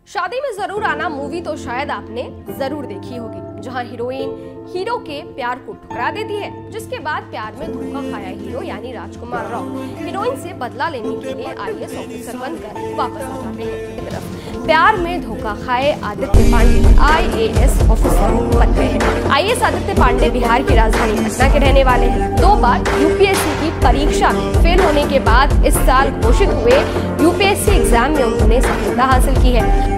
शादी में जरूर आना मूवी तो शायद आपने जरूर देखी होगी, जहां हीरोइन हीरो के प्यार को ठुकरा देती है, जिसके बाद प्यार में धोखा खाया हीरो यानी राजकुमार राव हीरोइन से बदला लेने के लिए आईएएस ऑफिसर बनकर वापस आ जाते हैं। प्यार में धोखा खाए आदित्य पांडे आईएएस ऑफिसर बन गए हैं। आईएएस आदित्य पांडे बिहार की राजधानी पटना के रहने वाले हैं। 2 बार यूपीएससी की परीक्षा में फेल होने के बाद इस साल घोषित हुए यूपीएससी एग्जाम में उन्होंने सफलता हासिल की है।